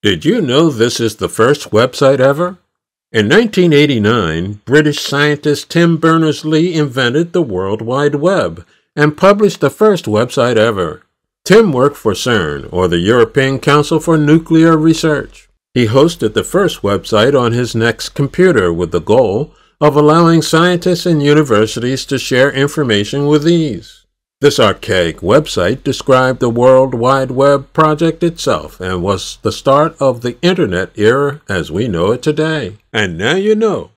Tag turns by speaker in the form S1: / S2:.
S1: Did you know this is the first website ever? In 1989, British scientist Tim Berners-Lee invented the World Wide Web and published the first website ever. Tim worked for CERN, or the European Council for Nuclear Research. He hosted the first website on his NeXT computer with the goal of allowing scientists and universities to share information with ease. This archaic website described the World Wide Web project itself and was the start of the Internet era as we know it today. And now you know.